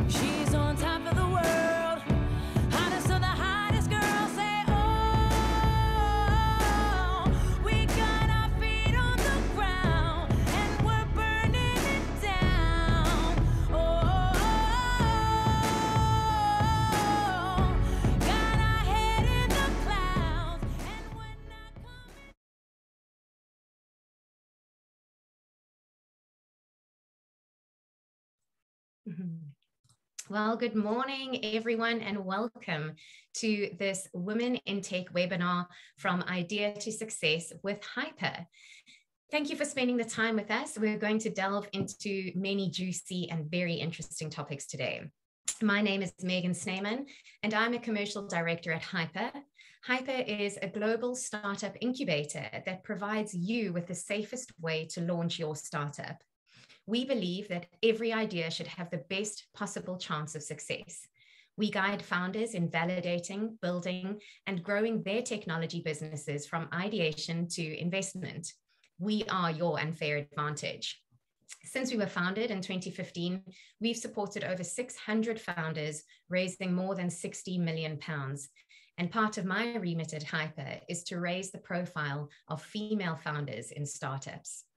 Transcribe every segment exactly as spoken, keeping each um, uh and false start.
She's on top of the world, hottest of the hottest girls say, oh, we got our feet on the ground and we're burning it down. Oh, got our head in the clouds and we're not coming. Well, good morning, everyone, and welcome to this Women in Tech webinar from Idea to Success with Hyper. Thank you for spending the time with us. We're going to delve into many juicy and very interesting topics today. My name is Megan Sneeman, and I'm a commercial director at Hyper. Hyper is a global startup incubator that provides you with the safest way to launch your startup. We believe that every idea should have the best possible chance of success. We guide founders in validating, building, and growing their technology businesses from ideation to investment. We are your unfair advantage. Since we were founded in twenty fifteen, we've supported over six hundred founders, raising more than sixty million pounds. And part of my remit at Hyper is to raise the profile of female founders in startups.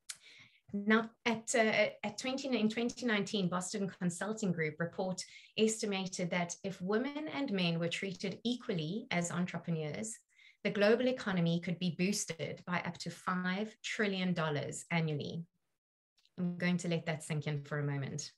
Now, at, uh, at twenty, in twenty nineteen, Boston Consulting Group report estimated that if women and men were treated equally as entrepreneurs, the global economy could be boosted by up to five trillion dollars annually. I'm going to let that sink in for a moment.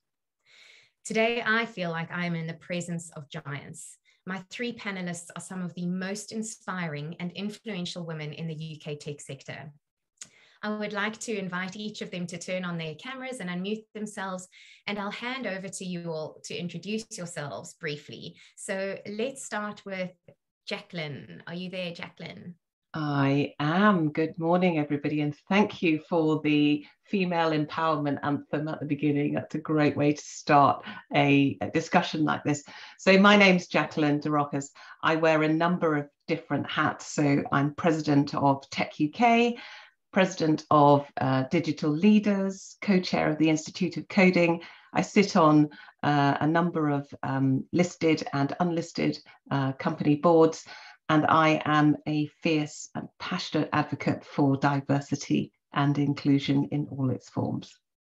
Today, I feel like I'm in the presence of giants. My three panelists are some of the most inspiring and influential women in the U K tech sector. I would like to invite each of them to turn on their cameras and unmute themselves, and I'll hand over to you all to introduce yourselves briefly. So let's start with Jacqueline. Are you there, Jacqueline? I am. Good morning, everybody, and thank you for the female empowerment anthem at the beginning. That's a great way to start a, a discussion like this. So my name's Jacqueline de Roccas. I wear a number of different hats. So I'm president of Tech U K, president of uh, Digital Leaders, co-chair of the Institute of Coding. I sit on uh, a number of um, listed and unlisted uh, company boards, and I am a fierce and passionate advocate for diversity and inclusion in all its forms.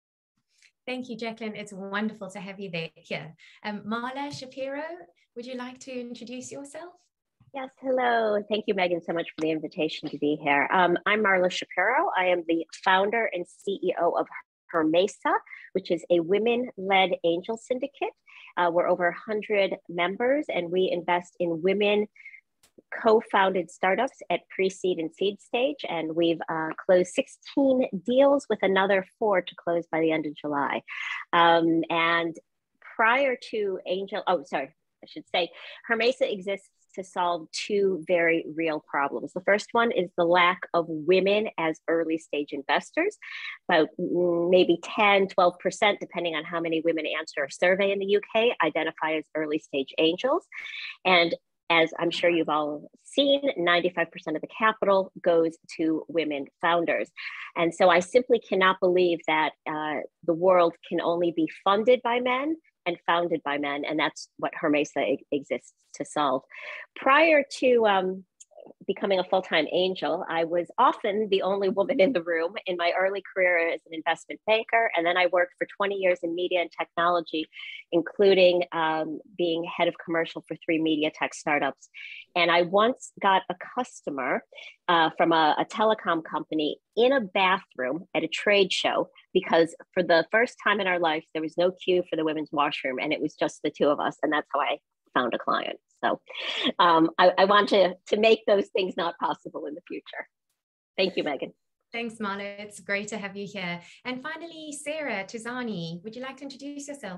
Thank you, Jacqueline. It's wonderful to have you there here. Um, Marla Shapiro, would you like to introduce yourself? Yes, hello. Thank you, Megan, so much for the invitation to be here. Um, I'm Marla Shapiro. I am the founder and C E O of Hermesa, which is a women-led angel syndicate. Uh, we're over one hundred members, and we invest in women co-founded startups at pre-seed and seed stage. And we've uh, closed sixteen deals with another four to close by the end of July. Um, and prior to Angel, oh, sorry, I should say, Hermesa exists to solve two very real problems. The first one is the lack of women as early stage investors. About maybe ten, twelve percent, depending on how many women answer a survey in the U K, identify as early stage angels. And as I'm sure you've all seen, ninety-five percent of the capital goes to women founders. And so I simply cannot believe that uh, the world can only be funded by men and founded by men, and that's what Hermesa exists to solve. Prior to um, becoming a full-time angel, I was often the only woman in the room in my early career as an investment banker, and then I worked for twenty years in media and technology, including um, being head of commercial for three media tech startups. And I once got a customer uh, from a, a telecom company in a bathroom at a trade show, because for the first time in our life, there was no queue for the women's washroom, and it was just the two of us, and that's how I found a client. So um, I, I want to, to make those things not possible in the future. Thank you, Megan. Thanks, Marla. It's great to have you here. And finally, Sarah Tuzani, would you like to introduce yourself?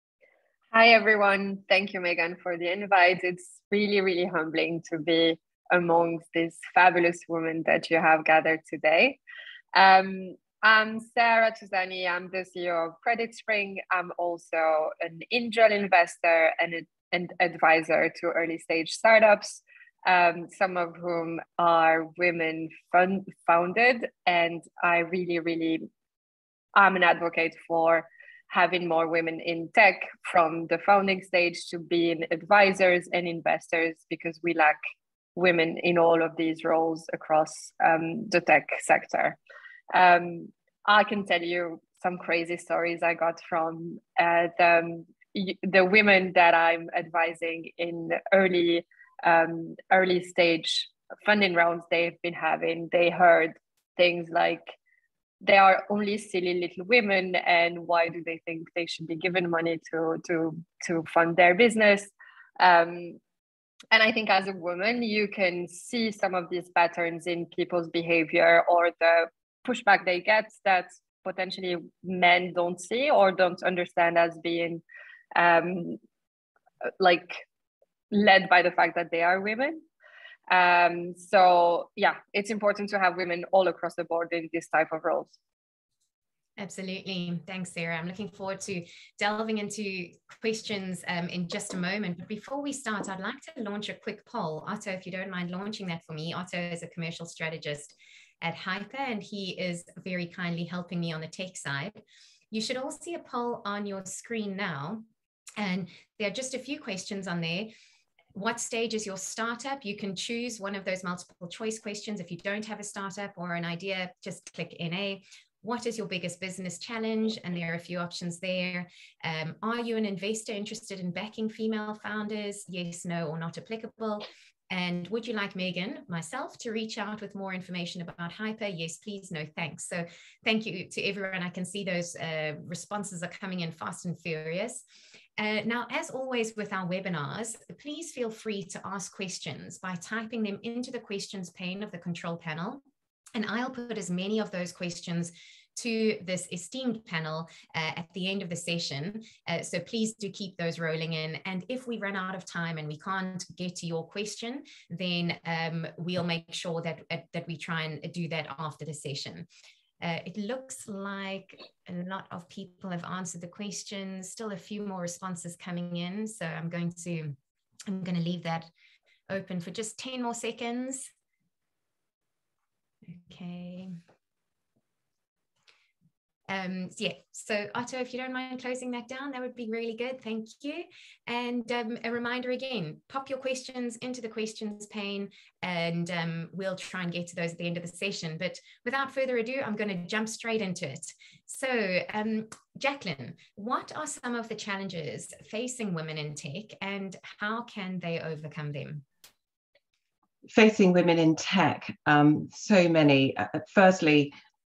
Hi, everyone. Thank you, Megan, for the invite. It's really, really humbling to be amongst these fabulous women that you have gathered today. Um, I'm Sarah Tuzani. I'm the C E O of Credit Spring. I'm also an angel investor and a and advisor to early stage startups, um, some of whom are women fund founded. And I really, really am an advocate for having more women in tech from the founding stage to being advisors and investors, because we lack women in all of these roles across um, the tech sector. Um, I can tell you some crazy stories I got from uh, the, the women that I'm advising in early, um, early stage funding rounds they've been having. They heard things like, they are only silly little women, and why do they think they should be given money to, to, to fund their business? Um, and I think as a woman, you can see some of these patterns in people's behavior, or the pushback they get that potentially men don't see or don't understand as being um, like led by the fact that they are women. Um, so yeah, it's important to have women all across the board in this type of roles. Absolutely. Thanks, Sarah. I'm looking forward to delving into questions um, in just a moment. But before we start, I'd like to launch a quick poll. Otto, if you don't mind launching that for me. Otto is a commercial strategist at Hyper, and he is very kindly helping me on the tech side. You should all see a poll on your screen now. And there are just a few questions on there. What stage is your startup? You can choose one of those multiple choice questions. If you don't have a startup or an idea, just click N A. What is your biggest business challenge? And there are a few options there. Um, are you an investor interested in backing female founders? Yes, no, or not applicable. And would you like Megan, myself, to reach out with more information about Hyper? Yes, please, no, thanks. So thank you to everyone. I can see those uh, responses are coming in fast and furious. Uh, now, as always with our webinars, please feel free to ask questions by typing them into the questions pane of the control panel. And I'll put as many of those questions to this esteemed panel uh, at the end of the session. Uh, so please do keep those rolling in. And if we run out of time and we can't get to your question, then um, we'll make sure that, uh, that we try and do that after the session. Uh, it looks like a lot of people have answered the questions, still a few more responses coming in. So I'm going to, I'm going to leave that open for just ten more seconds. Okay. Um, so yeah, so Otto, if you don't mind closing that down, that would be really good. Thank you. And um, a reminder again, pop your questions into the questions pane, and um, we'll try and get to those at the end of the session. But without further ado, I'm going to jump straight into it. So um, Jacqueline, what are some of the challenges facing women in tech, and how can they overcome them? Facing women in tech, um, so many. Uh, firstly,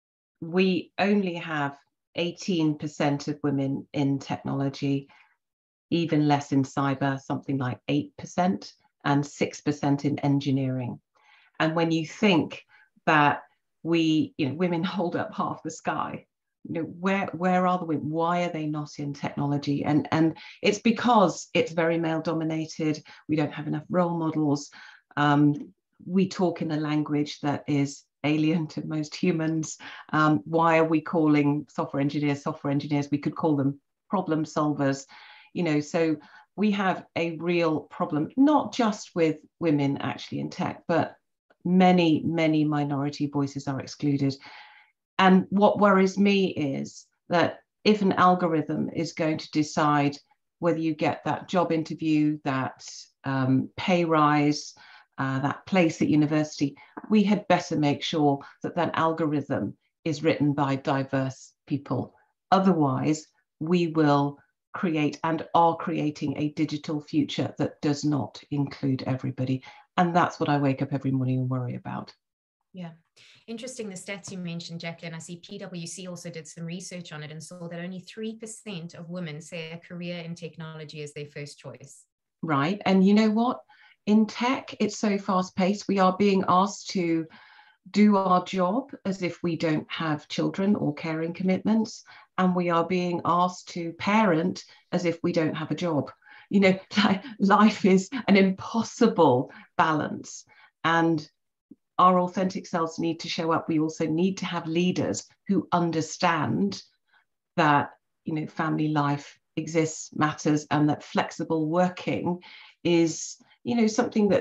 we only have eighteen percent of women in technology, even less in cyber, something like eight percent, and six percent in engineering. And when you think that we, you know, women hold up half the sky, you know, where where are the women? Why are they not in technology? And and it's because it's very male dominated. We don't have enough role models. Um, we talk in a language that is alien to most humans. Um, why are we calling software engineers software engineers? We could call them problem solvers, you know, so we have a real problem, not just with women actually in tech, but many, many minority voices are excluded. And what worries me is that if an algorithm is going to decide whether you get that job interview, that um, pay rise, Uh, that place at university, we had better make sure that that algorithm is written by diverse people. Otherwise, we will create and are creating a digital future that does not include everybody. And that's what I wake up every morning and worry about. Yeah. Interesting, the stats you mentioned, Jacqueline. I see P W C also did some research on it and saw that only three percent of women say a career in technology is their first choice. Right. And you know what? In tech, it's so fast paced. We are being asked to do our job as if we don't have children or caring commitments. And we are being asked to parent as if we don't have a job. You know, life is an impossible balance. And our authentic selves need to show up. We also need to have leaders who understand that, you know, family life exists, matters, and that flexible working is, you know, something that's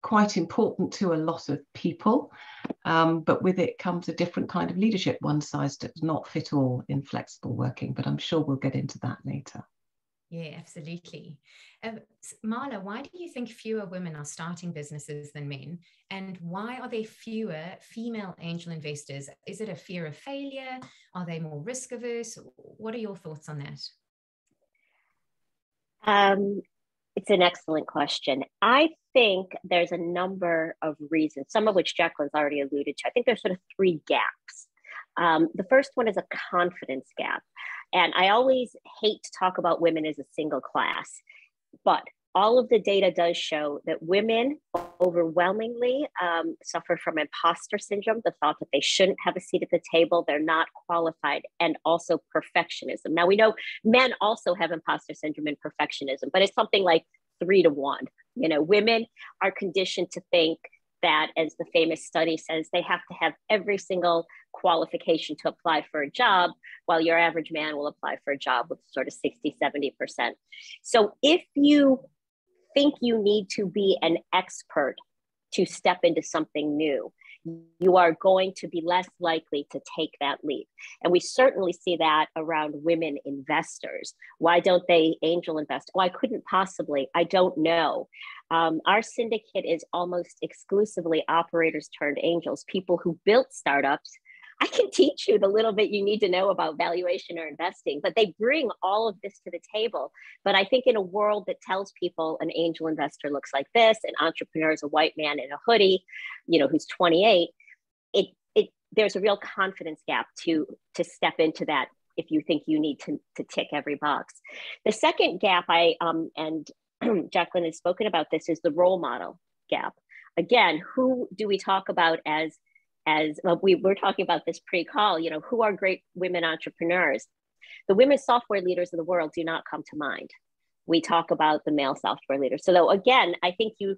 quite important to a lot of people, um, but with it comes a different kind of leadership. One size does not fit all in flexible working, but I'm sure we'll get into that later. Yeah, absolutely. Uh, Marla, why do you think fewer women are starting businesses than men? And why are there fewer female angel investors? Is it a fear of failure? Are they more risk averse? What are your thoughts on that? Um, it's an excellent question. I think there's a number of reasons, some of which Jacqueline's already alluded to. I think there's sort of three gaps. Um, the first one is a confidence gap. And I always hate to talk about women as a single class, but all of the data does show that women overwhelmingly um, suffer from imposter syndrome, the thought that they shouldn't have a seat at the table, they're not qualified, and also perfectionism. Now, we know men also have imposter syndrome and perfectionism, but it's something like three to one. You know, women are conditioned to think that, as the famous study says, they have to have every single qualification to apply for a job, while your average man will apply for a job with sort of sixty, seventy percent. So if you think you need to be an expert to step into something new, you are going to be less likely to take that leap. And we certainly see that around women investors. Why don't they angel invest? Oh, I couldn't possibly, I don't know. Um, our syndicate is almost exclusively operators turned angels, people who built startups. I can teach you the little bit you need to know about valuation or investing, but they bring all of this to the table. But I think in a world that tells people an angel investor looks like this, an entrepreneur is a white man in a hoodie, you know, who's twenty-eight, it it there's a real confidence gap to to step into that if you think you need to, to tick every box. The second gap, I um and Jacqueline has spoken about this, is the role model gap. Again, who do we talk about as as well, we were talking about this pre-call, you know, who are great women entrepreneurs? The women software leaders of the world do not come to mind. We talk about the male software leaders. So though, again, I think you,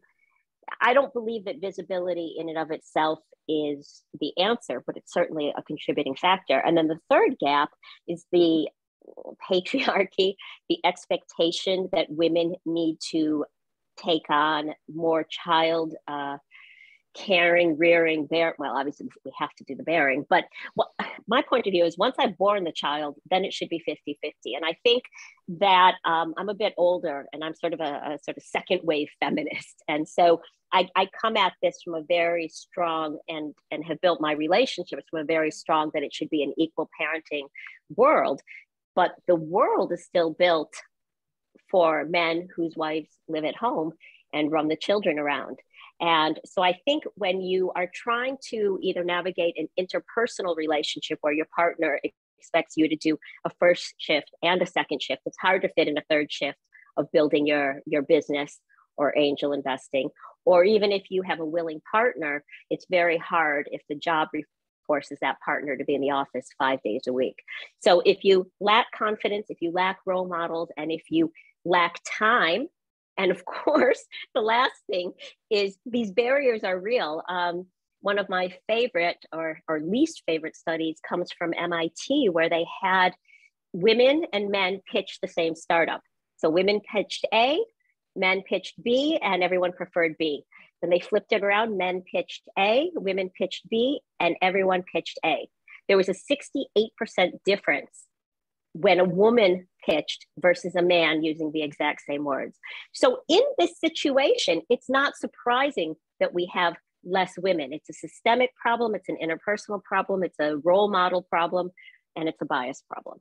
I don't believe that visibility in and of itself is the answer, but it's certainly a contributing factor. And then the third gap is the patriarchy, the expectation that women need to take on more child uh, caring, rearing, bear. Well, obviously we have to do the bearing, but what, my point of view is once I've born the child, then it should be fifty fifty. And I think that um, I'm a bit older and I'm sort of a, a sort of second wave feminist. And so I, I come at this from a very strong and, and have built my relationships from a very strong that it should be an equal parenting world. But the world is still built for men whose wives live at home and run the children around. And so I think when you are trying to either navigate an interpersonal relationship where your partner expects you to do a first shift and a second shift, it's hard to fit in a third shift of building your, your business or angel investing. Or even if you have a willing partner, it's very hard if the job forces that partner to be in the office five days a week. So if you lack confidence, if you lack role models, and if you lack time, and of course, the last thing is these barriers are real. Um, one of my favorite or, or least favorite studies comes from M I T, where they had women and men pitch the same startup. So women pitched A, men pitched B, and everyone preferred B. Then they flipped it around, men pitched A, women pitched B, and everyone pitched A. There was a sixty-eight percent difference when a woman pitched versus a man using the exact same words. So in this situation, it's not surprising that we have less women. It's a systemic problem, it's an interpersonal problem, it's a role model problem, and it's a bias problem.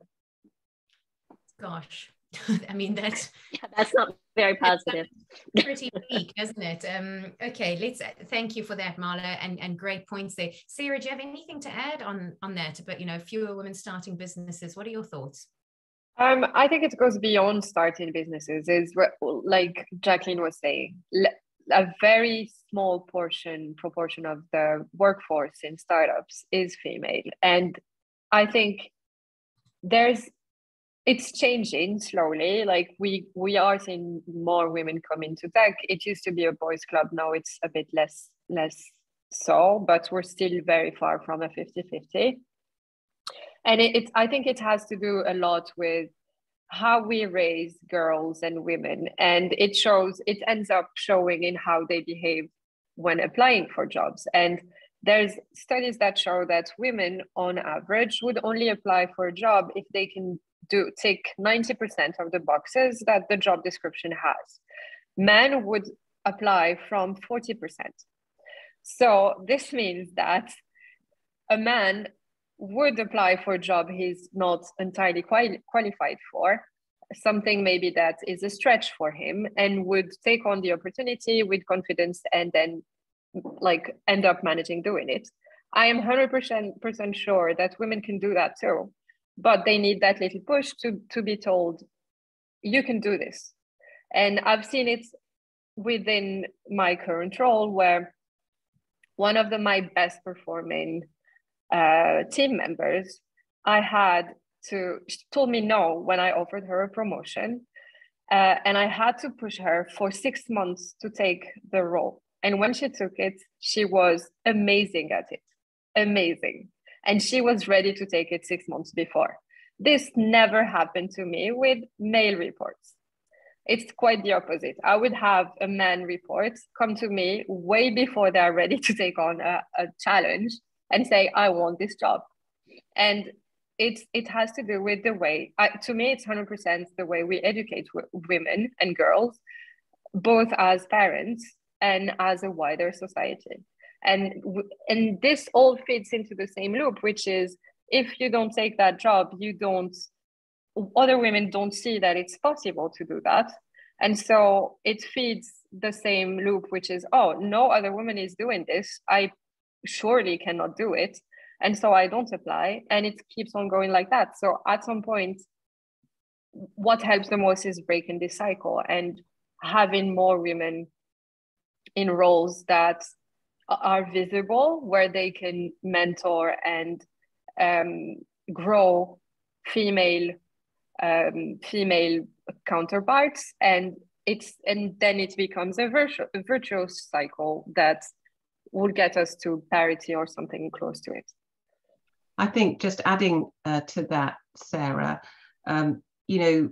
Gosh, I mean, that's... Yeah, that's not very positive. Pretty bleak, isn't it? Um, okay, let's thank you for that, Marla, and, and great points there. Sarah, do you have anything to add on, on that? But, you know, fewer women starting businesses. What are your thoughts? Um, I think it goes beyond starting businesses. Is like Jacqueline was saying, a very small portion, proportion of the workforce in startups is female. And I think there's, it's changing slowly. Like we we are seeing more women come into tech. It used to be a boys' club. Now it's a bit less less so, but we're still very far from a fifty fifty. And it, it's I think it has to do a lot with how we raise girls and women, and it shows. It ends up showing in how they behave when applying for jobs. And there's studies that show that women on average would only apply for a job if they can do take ninety percent of the boxes that the job description has. Men would apply from forty percent. So this means that a man would apply for a job he's not entirely quali- qualified for, something maybe that is a stretch for him, and would take on the opportunity with confidence and then like end up managing doing it. I am one hundred percent sure that women can do that too, but they need that little push to, to be told, you can do this. And I've seen it within my current role, where one of the my best performing uh, team members, I had to, she told me no when I offered her a promotion, uh, and I had to push her for six months to take the role. And when she took it, she was amazing at it, amazing. And she was ready to take it six months before. This never happened to me with male reports. It's quite the opposite. I would have a man report come to me way before they're ready to take on a, a challenge and say, I want this job. And it's, it has to do with the way, I, to me, it's one hundred percent the way we educate w- women and girls, both as parents and as a wider society. And, and this all fits into the same loop, which is if you don't take that job, you don't, other women don't see that it's possible to do that. And so it feeds the same loop, which is, oh, no other woman is doing this. I surely cannot do it. And so I don't apply, and it keeps on going like that. So at some point, what helps the most is breaking this cycle and having more women in roles that are visible, where they can mentor and um, grow female um, female counterparts, and it's and then it becomes a, virtu- a virtuous cycle that will get us to parity or something close to it. I think just adding uh, to that, Sarah, um, you know,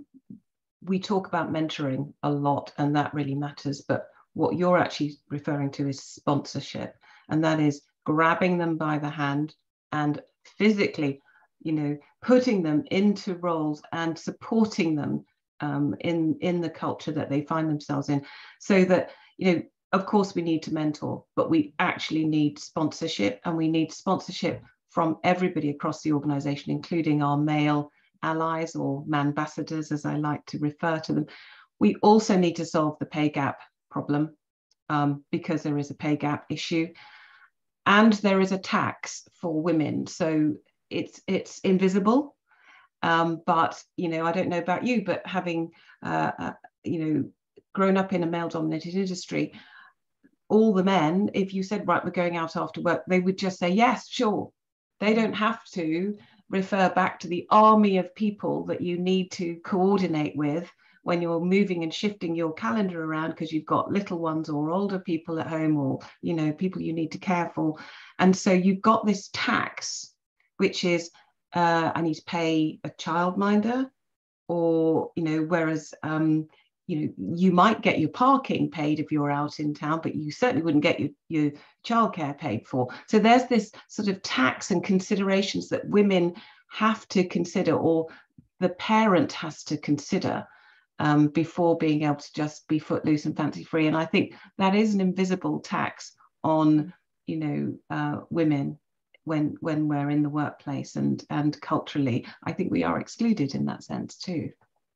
we talk about mentoring a lot, and that really matters, but what you're actually referring to is sponsorship, and that is grabbing them by the hand and physically, you know, putting them into roles and supporting them um, in, in the culture that they find themselves in. So that, you know, of course we need to mentor, but we actually need sponsorship, and we need sponsorship from everybody across the organization, including our male allies or manbassadors, as I like to refer to them. We also need to solve the pay gap problem um, because there is a pay gap issue, and there is a tax for women. So it's it's invisible, um, but you know, I don't know about you, but having uh, uh, you know, grown up in a male-dominated industry, all the men, if you said, right, we're going out after work, they would just say yes, sure. They don't have to refer back to the army of people that you need to coordinate with when you're moving and shifting your calendar around because you've got little ones or older people at home, or, you know, people you need to care for. And so you've got this tax, which is, uh, I need to pay a childminder, or, you know, whereas, um, you know, you might get your parking paid if you're out in town, but you certainly wouldn't get your, your childcare paid for. So there's this sort of tax and considerations that women have to consider, or the parent has to consider um, before being able to just be footloose and fancy free. And I think that is an invisible tax on, you know, uh, women when when we're in the workplace, and and culturally, I think we are excluded in that sense too.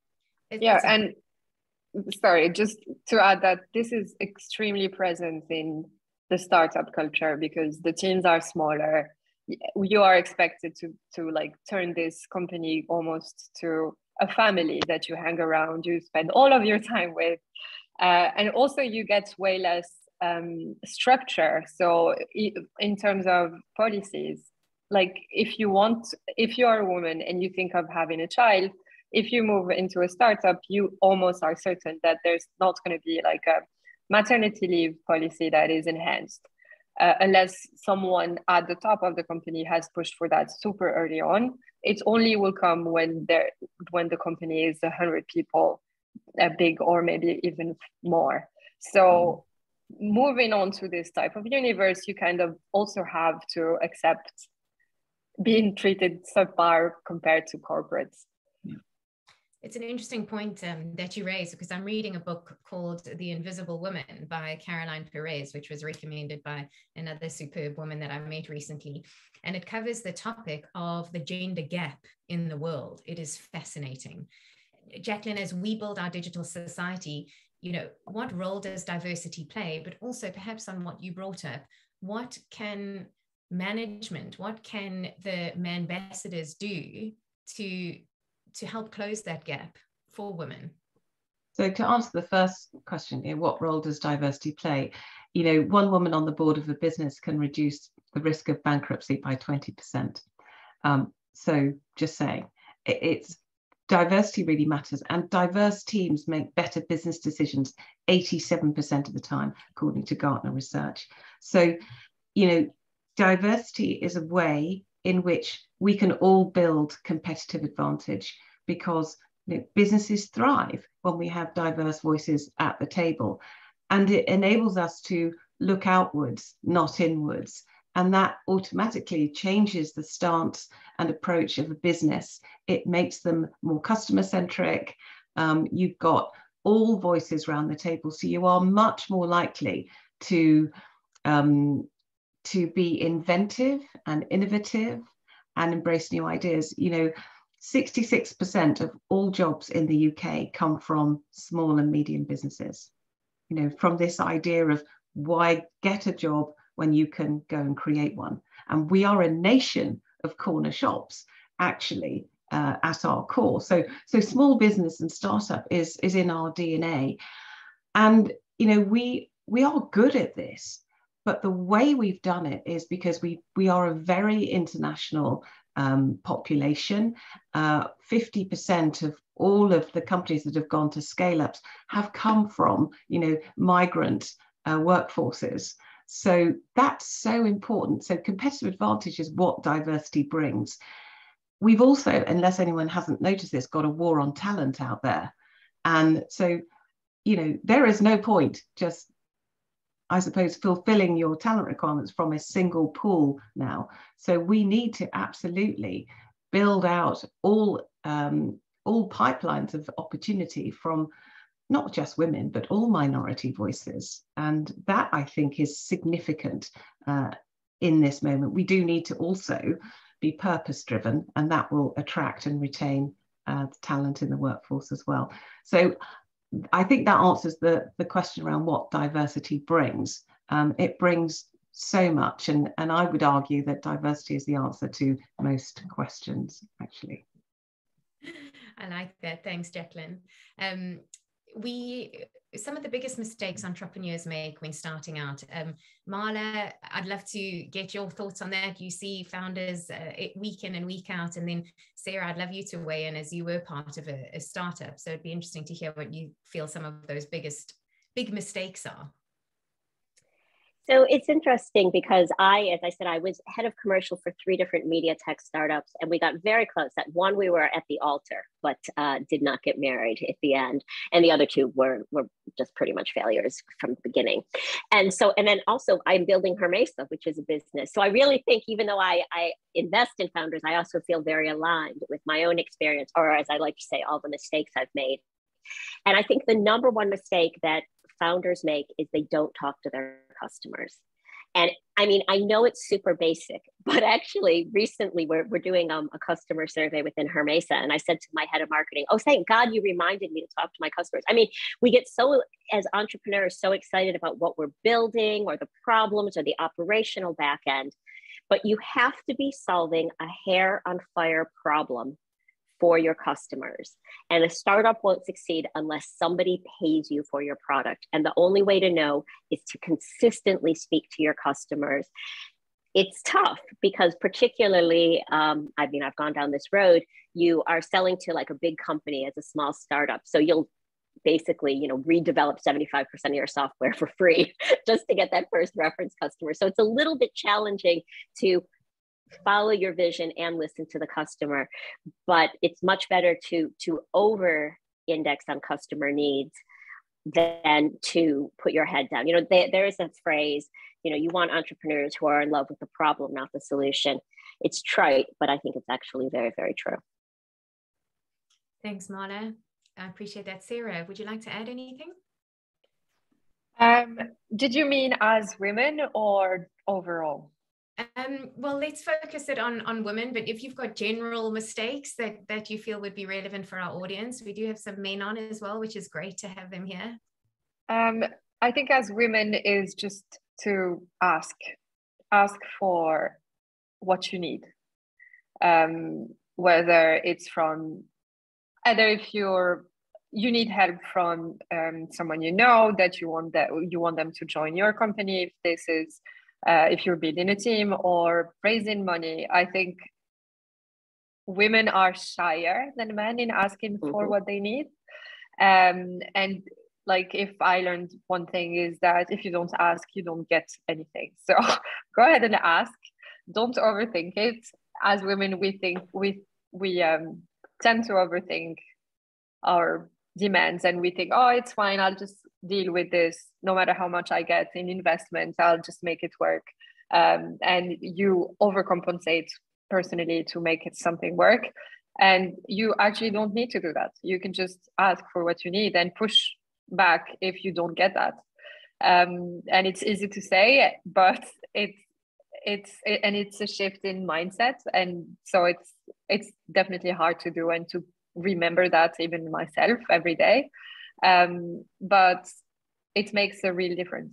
Yeah, and sorry, just to add that this is extremely present in the startup culture because the teams are smaller. You are expected to to like turn this company almost to a family that you hang around, you spend all of your time with, uh, and also you get way less um, structure. So in terms of policies, like if you want, if you are a woman and you think of having a child, if you move into a startup, you almost are certain that there's not going to be like a maternity leave policy that is enhanced, uh, unless someone at the top of the company has pushed for that super early on. It only will come when there when the company is a hundred people, uh, big, or maybe even more. So moving on to this type of universe, you kind of also have to accept being treated subpar compared to corporates. It's an interesting point um, that you raise, because I'm reading a book called The Invisible Woman by Caroline Perez, which was recommended by another superb woman that I met recently. And it covers the topic of the gender gap in the world. It is fascinating. Jacqueline, as we build our digital society, you know, what role does diversity play? But also perhaps on what you brought up, what can management, what can the ambassadors do to to help close that gap for women? So to answer the first question, you know, what role does diversity play? You know, one woman on the board of a business can reduce the risk of bankruptcy by twenty percent. Um, so just saying, it, it's diversity really matters, and diverse teams make better business decisions eighty-seven percent of the time, according to Gartner research. So, you know, diversity is a way in which we can all build competitive advantage, because you know, businesses thrive when we have diverse voices at the table, and it enables us to look outwards, not inwards. And that automatically changes the stance and approach of a business. It makes them more customer centric. Um, you've got all voices around the table, so you are much more likely to um, to be inventive and innovative and embrace new ideas. You know, sixty-six percent of all jobs in the U K come from small and medium businesses. You know, from this idea of why get a job when you can go and create one. And we are a nation of corner shops, actually, uh, at our core. So, so small business and startup is, is in our D N A. And, you know, we, we are good at this. But the way we've done it is because we, we are a very international um, population. Uh, fifty percent of all of the companies that have gone to scale-ups have come from, you know, migrant uh, workforces. So that's so important. So competitive advantage is what diversity brings. We've also, unless anyone hasn't noticed this, got a war on talent out there. And so, you know, there is no point just, I suppose, fulfilling your talent requirements from a single pool now. So we need to absolutely build out all, um, all pipelines of opportunity from not just women, but all minority voices. And that, I think, is significant uh, in this moment. We do need to also be purpose-driven, and that will attract and retain uh, talent in the workforce as well. So I think that answers the, the question around what diversity brings. Um, it brings so much, and, and I would argue that diversity is the answer to most questions, actually. I like that. Thanks, Jacqueline. Um, we some of the biggest mistakes entrepreneurs make when starting out. Um, Marla, I'd love to get your thoughts on that. You see founders uh, week in and week out, and then Sarah, I'd love you to weigh in as you were part of a, a startup. So it'd be interesting to hear what you feel some of those biggest big mistakes are. So it's interesting because I, as I said, I was head of commercial for three different media tech startups, and we got very close. At one, we were at the altar, but uh, did not get married at the end. And the other two were, were just pretty much failures from the beginning. And so, and then also I'm building Hermesa, which is a business. So I really think, even though I, I invest in founders, I also feel very aligned with my own experience, or as I like to say, all the mistakes I've made. And I think the number one mistake that founders make is they don't talk to their customers. And I mean, I know it's super basic, but actually recently we're, we're doing um, a customer survey within Hermesa. And I said to my head of marketing, oh, thank God you reminded me to talk to my customers. I mean, we get so, as entrepreneurs, so excited about what we're building or the problems or the operational back end, but you have to be solving a hair on fire problem for your customers. And a startup won't succeed unless somebody pays you for your product. And the only way to know is to consistently speak to your customers. It's tough because particularly, um, I mean, I've gone down this road, you are selling to like a big company as a small startup. So you'll basically, you know, redevelop seventy-five percent of your software for free just to get that first reference customer. So it's a little bit challenging to follow your vision and listen to the customer, but it's much better to to over index on customer needs than to put your head down. You know, there, there is a phrase, you know, you want entrepreneurs who are in love with the problem, not the solution. It's trite, but I think it's actually very, very true. Thanks, Marla. I appreciate that. Sarah, would you like to add anything? Um, did you mean as women or overall? Um, well, let's focus it on, on women, but if you've got general mistakes that, that you feel would be relevant for our audience, we do have some men on as well, which is great to have them here. Um, I think as women is just to ask, ask for what you need. Um, whether it's from, either if you're, you need help from um, someone you know that you want that you want them to join your company, if this is Uh, if you're building a team or raising money. I think women are shyer than men in asking mm-hmm. for what they need. Um, and like, if I learned one thing is that if you don't ask, you don't get anything. So go ahead and ask. Don't overthink it. As women, we think we we um, tend to overthink our demands, and we think, oh, it's fine, I'll just deal with this. No matter how much I get in investment, I'll just make it work. Um, and you overcompensate personally to make it something work. And you actually don't need to do that. You can just ask for what you need and push back if you don't get that. Um, and it's easy to say, but it's it's it, and it's a shift in mindset. And so it's it's definitely hard to do and to remember that even myself every day. Um, but it makes a real difference.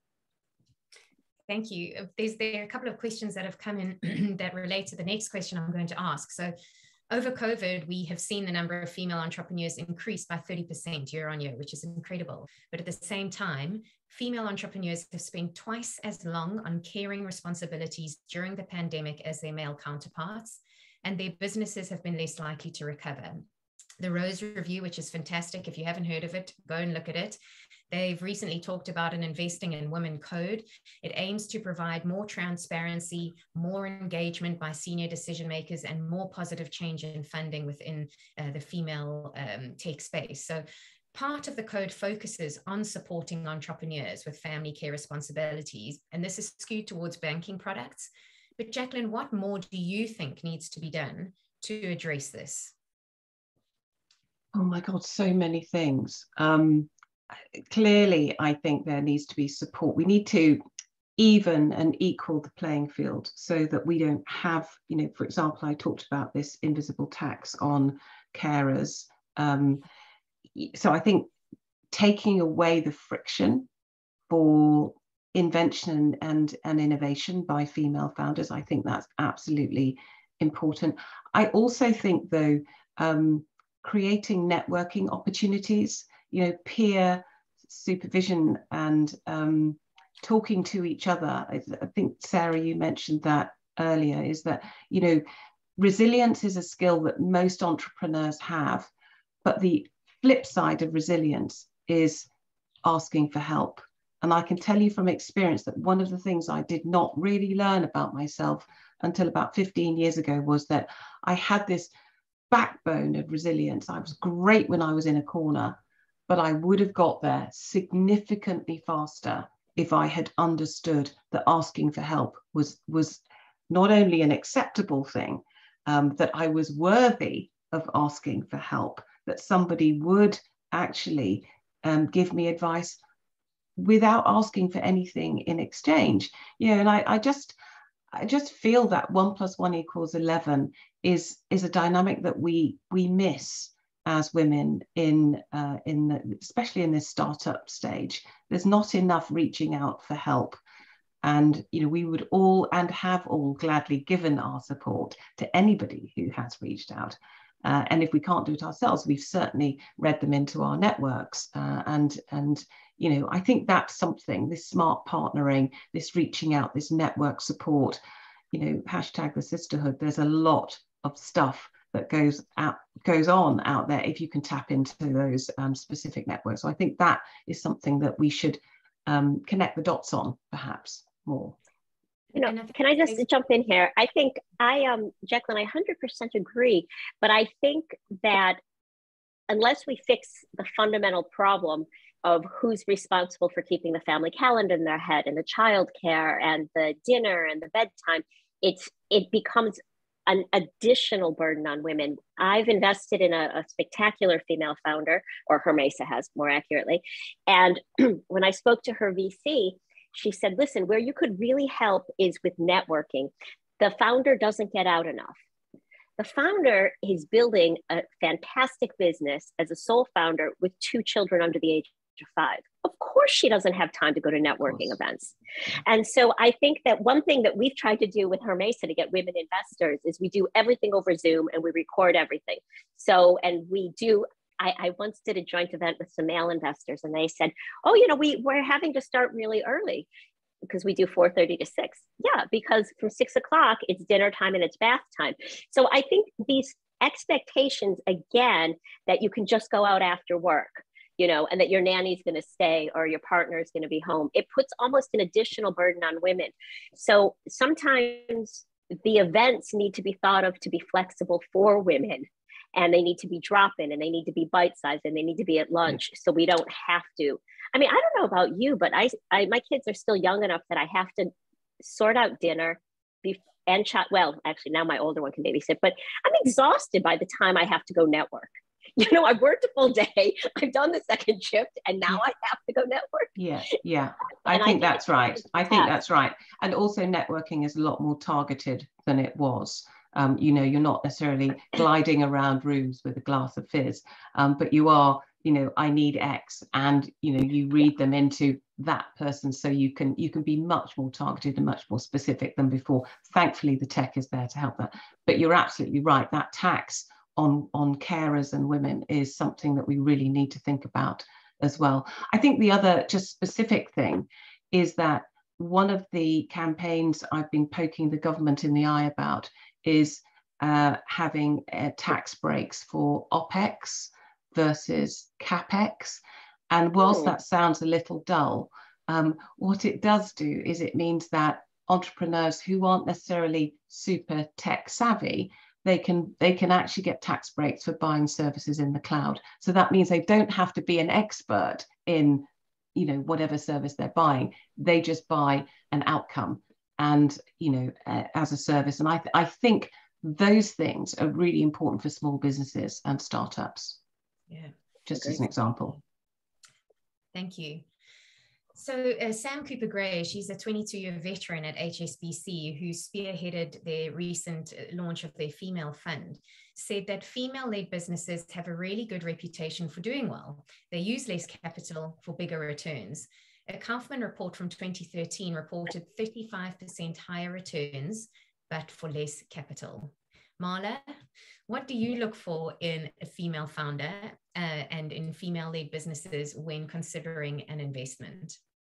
Thank you. There's there are a couple of questions that have come in that relate to the next question I'm going to ask. So over COVID, we have seen the number of female entrepreneurs increase by thirty percent year on year, which is incredible. But at the same time, female entrepreneurs have spent twice as long on caring responsibilities during the pandemic as their male counterparts, and their businesses have been less likely to recover. The Rose Review, which is fantastic. If you haven't heard of it, go and look at it. They've recently talked about an Investing in Women code. It aims to provide more transparency, more engagement by senior decision makers, and more positive change in funding within uh, the female um, tech space. So part of the code focuses on supporting entrepreneurs with family care responsibilities, and this is skewed towards banking products. But Jacqueline, what more do you think needs to be done to address this? Oh my God, so many things. Um, clearly, I think there needs to be support. We need to even and equal the playing field so that we don't have, you know, for example, I talked about this invisible tax on carers. Um, so I think taking away the friction for invention and, and innovation by female founders, I think that's absolutely important. I also think, though, um, creating networking opportunities, you know, peer supervision and um, talking to each other. I, I think, Sarah, you mentioned that earlier, is that, you know, resilience is a skill that most entrepreneurs have, but the flip side of resilience is asking for help. And I can tell you from experience that one of the things I did not really learn about myself until about fifteen years ago was that I had this backbone of resilience. I was great when I was in a corner, but I would have got there significantly faster if I had understood that asking for help was, was not only an acceptable thing, um, that I was worthy of asking for help, that somebody would actually um, give me advice without asking for anything in exchange. You know, and I, I just, I just feel that one plus one equals eleven is is a dynamic that we we miss as women in uh, in the, especially in this startup stage. There's not enough reaching out for help, and you know, we would all and have all gladly given our support to anybody who has reached out. Uh, and if we can't do it ourselves, we've certainly read them into our networks. Uh, and, and, you know, I think that's something, this smart partnering, this reaching out, this network support, you know, hashtag the sisterhood. There's a lot of stuff that goes out, goes on out there if you can tap into those um, specific networks. So I think that is something that we should um, connect the dots on, perhaps more. You know, can I just jump in here? I think I, um, Jacqueline, I one hundred percent agree, but I think that unless we fix the fundamental problem of who's responsible for keeping the family calendar in their head and the childcare and the dinner and the bedtime, it's it becomes an additional burden on women. I've invested in a, a spectacular female founder, or Hermesa has more accurately. And when I spoke to her V C, she said, listen, where you could really help is with networking. The founder doesn't get out enough. The founder is building a fantastic business as a sole founder with two children under the age of five. Of course, she doesn't have time to go to networking events. And so I think that one thing that we've tried to do with Hermesa to get women investors is we do everything over Zoom and we record everything. So, and we do, I, I once did a joint event with some male investors and they said, oh, you know, we, we're having to start really early because we do four thirty to six. Yeah, because from six o'clock, it's dinner time and it's bath time. So I think these expectations, again, that you can just go out after work, you know, and that your nanny's going to stay or your partner is going to be home, it puts almost an additional burden on women. So sometimes the events need to be thought of to be flexible for women, and they need to be drop-in and they need to be bite-sized and they need to be at lunch. So we don't have to, I mean, I don't know about you, but I, I my kids are still young enough that I have to sort out dinner be, and chat. Well, actually now my older one can babysit, but I'm exhausted by the time I have to go network. You know, I've worked a full day, I've done the second shift, and now I have to go network. Yeah, yeah, I think I that's right. I think that's right. And also networking is a lot more targeted than it was. Um, you know, you're not necessarily gliding around rooms with a glass of fizz, um, but you are, you know, I need X, and, you know, you read them into that person, so you can you can be much more targeted and much more specific than before. Thankfully, the tech is there to help that. But you're absolutely right. That tax on on carers and women is something that we really need to think about as well. I think the other just specific thing is that one of the campaigns I've been poking the government in the eye about is uh, having uh, tax breaks for OPEX versus CAPEX. And whilst oh. that sounds a little dull, um, what it does do is it means that entrepreneurs who aren't necessarily super tech savvy, they can they can actually get tax breaks for buying services in the cloud. So that means they don't have to be an expert in, you know, whatever service they're buying. They just buy an outcome and, you know, uh, as a service. And I, th I think those things are really important for small businesses and startups. Yeah, just as an example. Thank you. So uh, Sam Cooper-Gray, she's a twenty-two year veteran at H S B C who spearheaded their recent launch of their female fund, said that female-led businesses have a really good reputation for doing well. They use less capital for bigger returns. A Kaufman report from twenty thirteen reported thirty-five percent higher returns, but for less capital. Marla, what do you look for in a female founder uh, and in female-led businesses when considering an investment?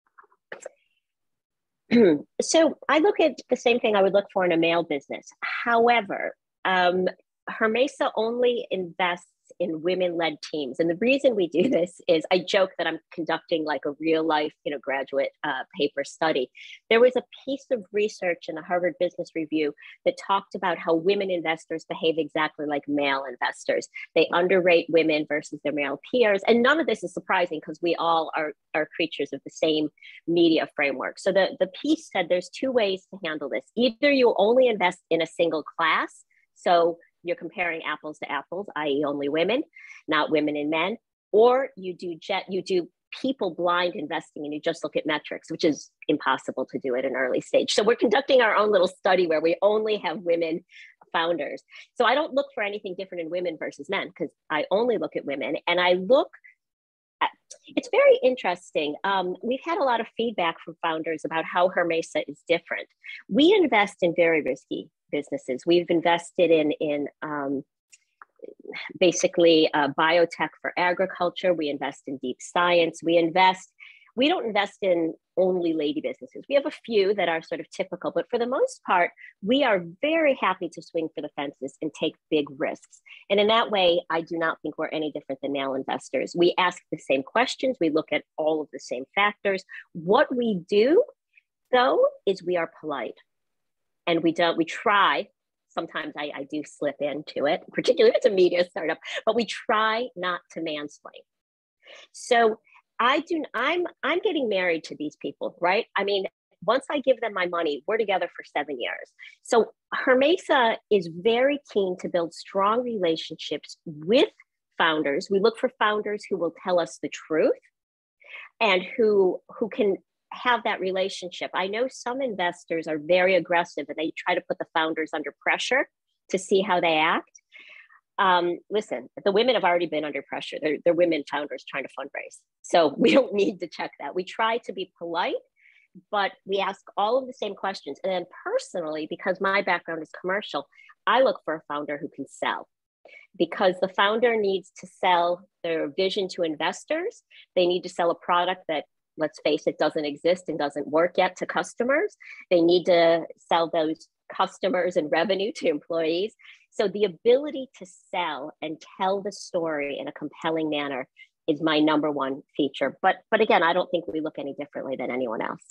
So I look at the same thing I would look for in a male business. However, um, Hermesa only invests in women-led teams. And the reason we do this is I joke that I'm conducting like a real life, you know, graduate uh, paper study. There was a piece of research in the Harvard Business Review that talked about how women investors behave exactly like male investors. They underrate women versus their male peers. And none of this is surprising because we all are, are creatures of the same media framework. So the, the piece said there's two ways to handle this. Either you only invest in a single class. So you're comparing apples to apples, that is only women, not women and men, or you do jet, you do people blind investing and you just look at metrics, which is impossible to do at an early stage. So we're conducting our own little study where we only have women founders. So I don't look for anything different in women versus men because I only look at women, and I look at, it's very interesting. Um, we've had a lot of feedback from founders about how Hermesa is different. We invest in very risky businesses. We've invested in, in um, basically uh, biotech for agriculture. We invest in deep science. We invest, we don't invest in only lady businesses. We have a few that are sort of typical, but for the most part, we are very happy to swing for the fences and take big risks. And in that way, I do not think we're any different than male investors. We ask the same questions. We look at all of the same factors. What we do, though, is we are polite. And we don't, we try sometimes I, I do slip into it, particularly if it's a media startup, but we try not to mansplain. So I do, I'm, I'm getting married to these people, right? I mean, once I give them my money, we're together for seven years. So Hermesa is very keen to build strong relationships with founders. We look for founders who will tell us the truth and who, who can have that relationship. I know some investors are very aggressive and they try to put the founders under pressure to see how they act. Um, listen, the women have already been under pressure. They're, they're women founders trying to fundraise. So we don't need to check that. We try to be polite, but we ask all of the same questions. And then personally, because my background is commercial, I look for a founder who can sell, because the founder needs to sell their vision to investors. They need to sell a product that, let's face it, doesn't exist and doesn't work yet to customers. They need to sell those customers and revenue to employees. So the ability to sell and tell the story in a compelling manner is my number one feature. But, but again, I don't think we look any differently than anyone else.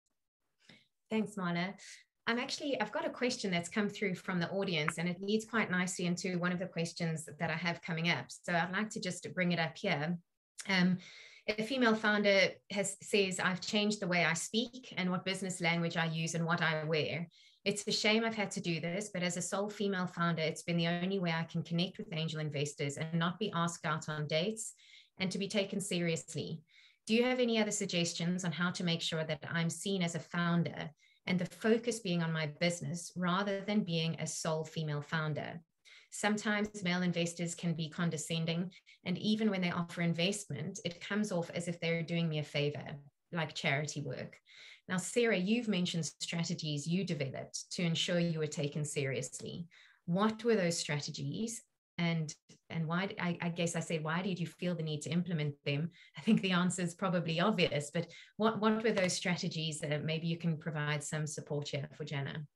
Thanks, Marla. I'm actually, I've got a question that's come through from the audience, and it leads quite nicely into one of the questions that I have coming up. So I'd like to just bring it up here. Um, a female founder has says, I've changed the way I speak and what business language I use and what I wear. It's a shame I've had to do this, but as a sole female founder, it's been the only way I can connect with angel investors and not be asked out on dates and to be taken seriously. Do you have any other suggestions on how to make sure that I'm seen as a founder and the focus being on my business rather than being a sole female founder? Sometimes male investors can be condescending, and even when they offer investment, it comes off as if they're doing me a favor, like charity work. Now, Sarah, you've mentioned strategies you developed to ensure you were taken seriously. What were those strategies? And, and why, I, I guess I said, why did you feel the need to implement them? I think the answer is probably obvious, but what, what were those strategies that maybe you can provide some support here for Jana?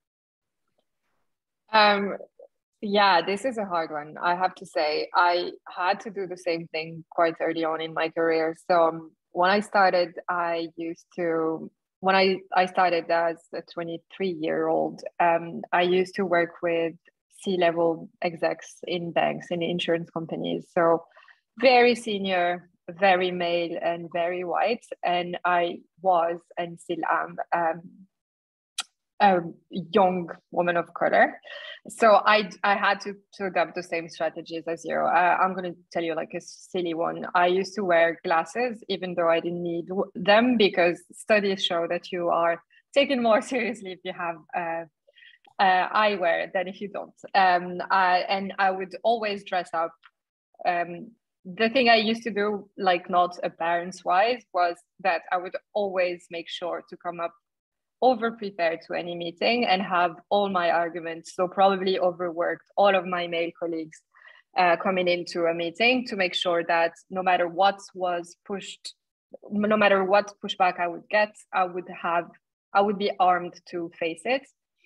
Um, yeah, this is a hard one. I have to say, I had to do the same thing quite early on in my career. So um, when I started, I used to, when I, I started as a twenty-three year old, um, I used to work with C-level execs in banks and insurance companies. So very senior, very male and very white. And I was and still am um, a young woman of color. So I, I had to, to adopt the same strategies as you. Uh, I'm going to tell you like a silly one. I used to wear glasses, even though I didn't need them, because studies show that you are taken more seriously if you have uh, Uh, eyewear than if you don't. Um, I, and I would always dress up. Um, the thing I used to do, like not appearance wise, was that I would always make sure to come up over prepared to any meeting and have all my arguments. So probably overworked all of my male colleagues uh, coming into a meeting to make sure that no matter what was pushed, no matter what pushback I would get, I would have, I would be armed to face it.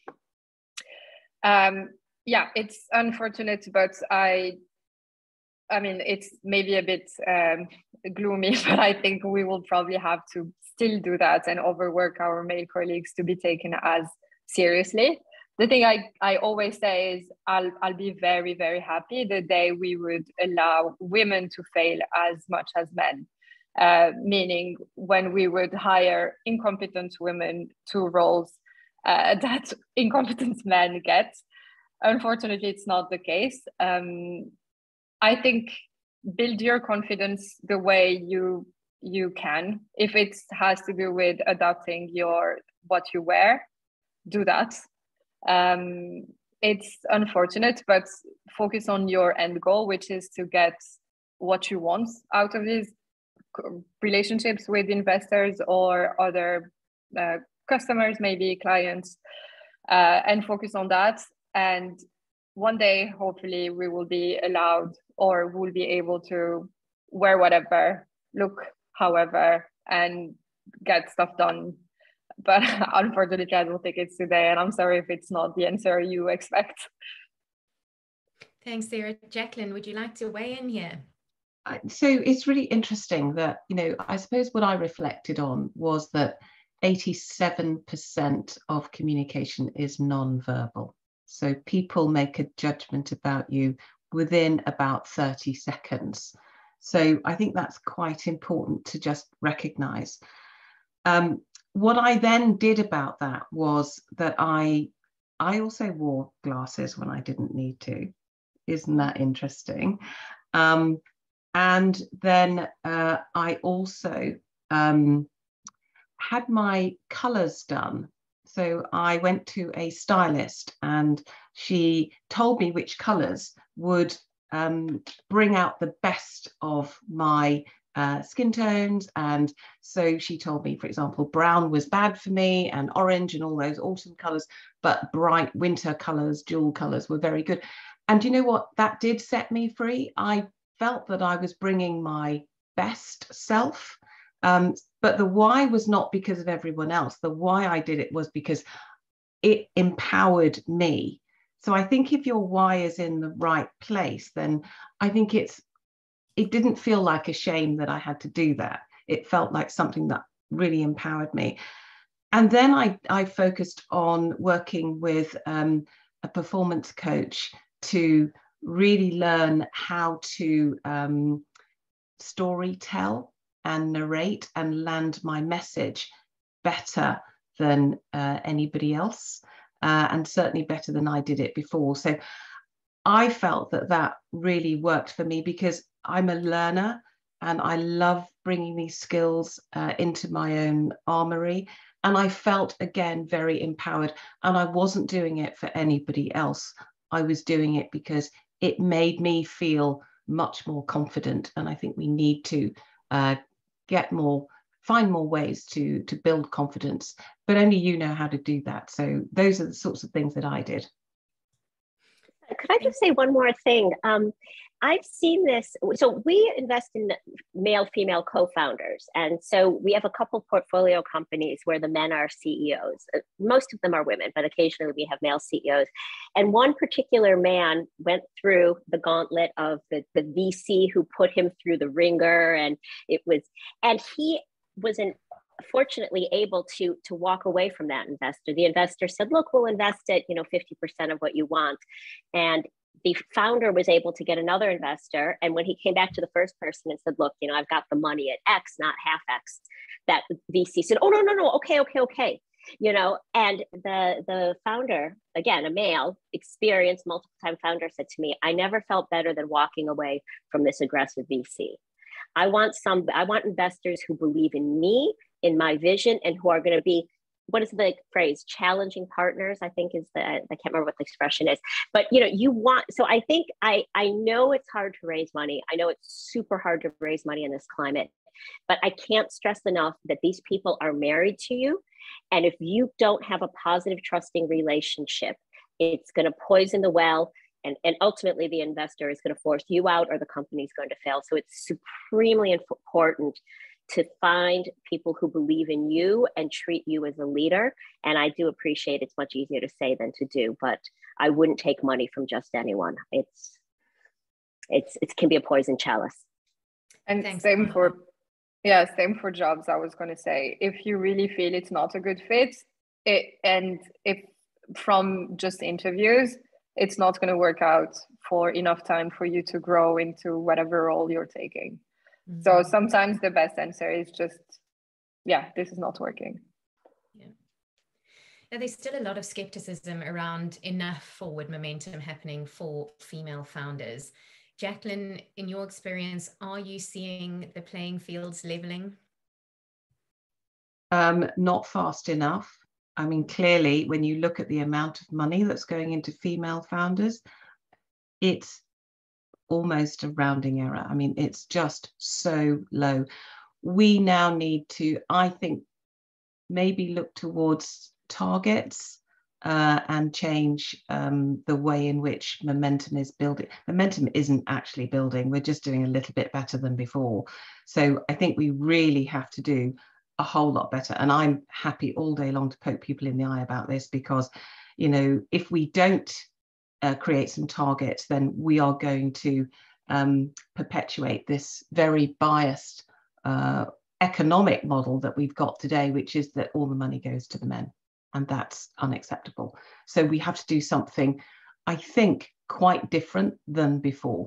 Um, yeah, it's unfortunate, but I, I mean, it's maybe a bit um, gloomy, but I think we will probably have to still do that and overwork our male colleagues to be taken as seriously. The thing I, I always say is I'll, I'll be very, very happy the day we would allow women to fail as much as men. Uh, meaning when we would hire incompetent women to roles Uh, that incompetent men get. Unfortunately, it's not the case. Um, I think build your confidence the way you you can. If it has to do with adapting your what you wear, do that. Um, it's unfortunate, but focus on your end goal, which is to get what you want out of these relationships with investors or other uh, customers, maybe clients, uh, and focus on that. And one day, hopefully, we will be allowed or will be able to wear whatever, look however, and get stuff done. But unfortunately, I don't think it's today. And I'm sorry if it's not the answer you expect. Thanks, Sarah. Jacqueline, would you like to weigh in here? So it's really interesting that, you know, I suppose what I reflected on was that eighty-seven percent of communication is non-verbal. So people make a judgment about you within about thirty seconds. So I think that's quite important to just recognize. Um, what I then did about that was that I, I also wore glasses when I didn't need to. Isn't that interesting? Um, and then uh, I also um, had my colors done. So I went to a stylist and she told me which colors would um, bring out the best of my uh, skin tones. And so she told me, for example, brown was bad for me and orange and all those autumn colors, but bright winter colors, jewel colors were very good. And you know what? That did set me free. I felt that I was bringing my best self. Um, but the why was not because of everyone else. The why I did it was because it empowered me. So I think if your why is in the right place, then I think it's, it didn't feel like a shame that I had to do that. It felt like something that really empowered me. And then I, I focused on working with um, a performance coach to really learn how to um, story tell and narrate and land my message better than uh, anybody else, uh, and certainly better than I did it before. So I felt that that really worked for me because I'm a learner and I love bringing these skills uh, into my own armory. And I felt, again, very empowered. And I wasn't doing it for anybody else. I was doing it because it made me feel much more confident. And I think we need to uh, get more, find more ways to, to build confidence, but only you know how to do that. So those are the sorts of things that I did. Could I just say one more thing? Um, I've seen this. So we invest in male, female co-founders. And so we have a couple portfolio companies where the men are C E Os. Most of them are women, but occasionally we have male C E Os. And one particular man went through the gauntlet of the, the V C who put him through the ringer. And it was, and he was an fortunately able to to walk away from that investor. The investor said, look, we'll invest it, you know, fifty percent of what you want. And the founder was able to get another investor. And when he came back to the first person and said, look, you know, I've got the money at X, not half X, that V C said, oh, no, no, no, okay, okay, okay. You know, and the the founder, again, a male, experienced, multiple time founder said to me, I never felt better than walking away from this aggressive V C. I want some, I want investors who believe in me, in my vision, and who are going to be, what is the phrase, challenging partners, I think is the, I can't remember what the expression is, but you know, you want, so I think, I, I know it's hard to raise money. I know it's super hard to raise money in this climate, but I can't stress enough that these people are married to you. And if you don't have a positive, trusting relationship, it's going to poison the well. And, and ultimately the investor is going to force you out or the company is going to fail. So it's supremely important to find people who believe in you and treat you as a leader. And I do appreciate it's much easier to say than to do, but I wouldn't take money from just anyone. It's, it's, it can be a poison chalice. And Thanks. same for, yeah, same for jobs. I was going to say, if you really feel it's not a good fit, it, and if from just interviews, it's not going to work out for enough time for you to grow into whatever role you're taking. Mm-hmm. So sometimes the best answer is just, yeah, this is not working. Yeah. Now, there's still a lot of skepticism around enough forward momentum happening for female founders. Jacqueline, in your experience, are you seeing the playing fields leveling? Um, not fast enough. I mean, clearly, when you look at the amount of money that's going into female founders, it's almost a rounding error. I mean, it's just so low. We now need to, I think, maybe look towards targets uh, and change um, the way in which momentum is building. Momentum isn't actually building. We're just doing a little bit better than before. So I think we really have to do a whole lot better. And I'm happy all day long to poke people in the eye about this, because, you know, if we don't uh, create some targets, then we are going to um, perpetuate this very biased uh, economic model that we've got today, which is that all the money goes to the men. and that's unacceptable. So we have to do something, I think, quite different than before.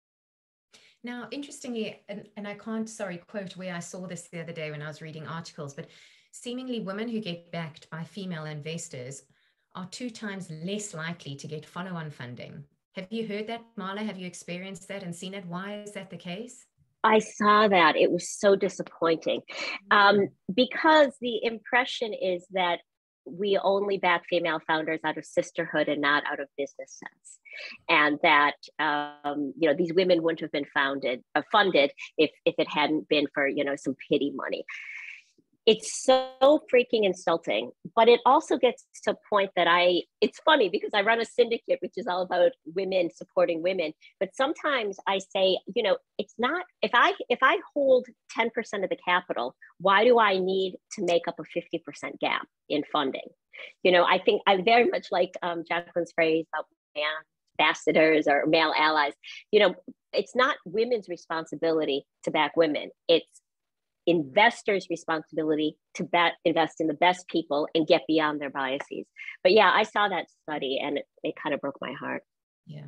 Now, interestingly, and, and I can't, sorry, quote where I saw this the other day when I was reading articles, but seemingly women who get backed by female investors are two times less likely to get follow-on funding. Have you heard that, Marla? Have you experienced that and seen it? Why is that the case? I saw that. It was so disappointing um, because the impression is that we only back female founders out of sisterhood and not out of business sense. And that, um, you know, these women wouldn't have been founded, uh, funded if, if it hadn't been for, you know, some pity money. It's so freaking insulting, but it also gets to a point that I, it's funny because I run a syndicate, which is all about women supporting women. But sometimes I say, you know, it's not, if I, if I hold ten percent of the capital, why do I need to make up a fifty percent gap in funding? You know, I think I very much like um, Jacqueline's phrase about ambassadors or male allies. You know, it's not women's responsibility to back women. It's investors' responsibility to bet, invest in the best people and get beyond their biases. But yeah, I saw that study and it, it kind of broke my heart. Yeah.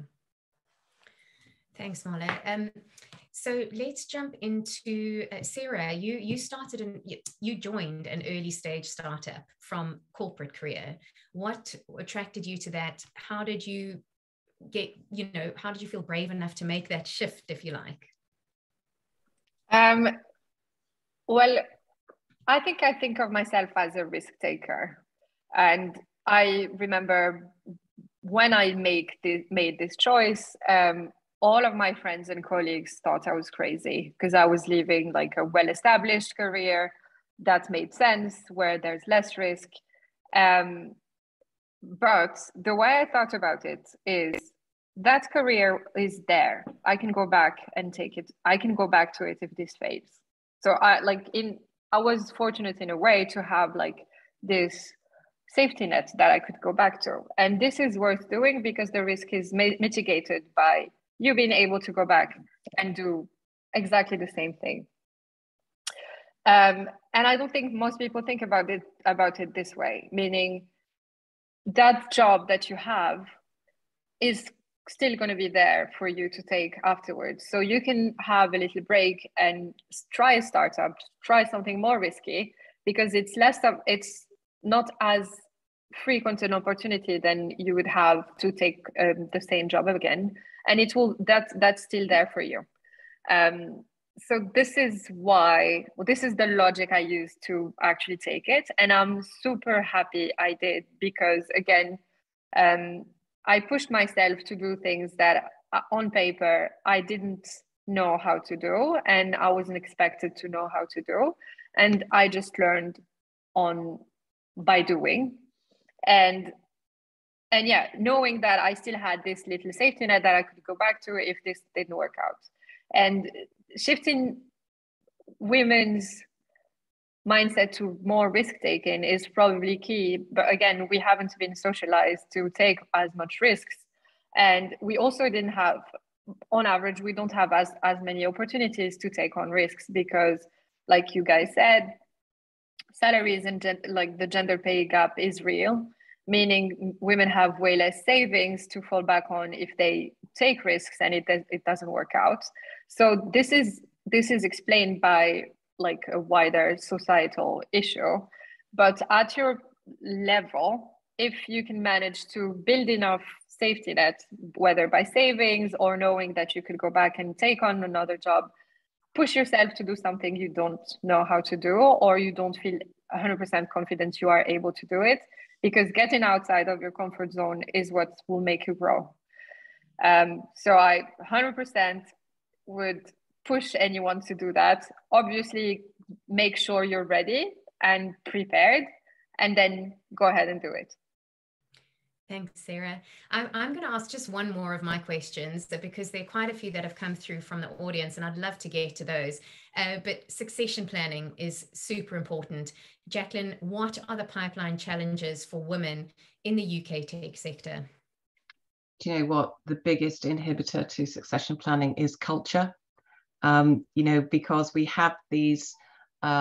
Thanks, Marla. Um, so let's jump into uh, Sarah. You you started and you joined an early stage startup from corporate career. What attracted you to that? How did you get, you know, how did you feel brave enough to make that shift, if you like? Um. Well, I think I think of myself as a risk taker. And I remember when I make the, made this choice, um, all of my friends and colleagues thought I was crazy because I was leaving like a well-established career that made sense, where there's less risk. Um, but the way I thought about it is that career is there. I can go back and take it. I can go back to it if this fails. So I like in, I was fortunate in a way to have like this safety net that I could go back to. And this is worth doing because the risk is ma- mitigated by you being able to go back and do exactly the same thing. Um, and I don't think most people think about it, about it this way, meaning that job that you have is still going to be there for you to take afterwards. So you can have a little break and try a startup, try something more risky, because it's less of, it's not as frequent an opportunity than you would have to take um, the same job again. And it will, that, that's still there for you. Um, so this is why, well, this is the logic I used to actually take it. And I'm super happy I did, because again, um, I pushed myself to do things that uh, on paper, I didn't know how to do, and I wasn't expected to know how to do. And I just learned on by doing. And, and yeah, knowing that I still had this little safety net that I could go back to if this didn't work out. And shifting women's mindset to more risk-taking is probably key. But again, we haven't been socialized to take as much risks. And we also didn't have, on average, we don't have as, as many opportunities to take on risks because, like you guys said, salaries and gen- like the gender pay gap is real, meaning women have way less savings to fall back on if they take risks and it, it doesn't work out. So this is, this is explained by like a wider societal issue, but at your level, if you can manage to build enough safety net, whether by savings or knowing that you could go back and take on another job, push yourself to do something you don't know how to do, or you don't feel one hundred percent confident you are able to do it, because getting outside of your comfort zone is what will make you grow. Um, so I one hundred percent would push anyone to do that. Obviously, make sure you're ready and prepared, and then go ahead and do it. Thanks, Sarah. I'm, I'm going to ask just one more of my questions, because there are quite a few that have come through from the audience, and I'd love to get to those. Uh, but succession planning is super important. Jacqueline, what are the pipeline challenges for women in the U K tech sector? Do you know what? The biggest inhibitor to succession planning is culture. Um, you know, because we have these uh,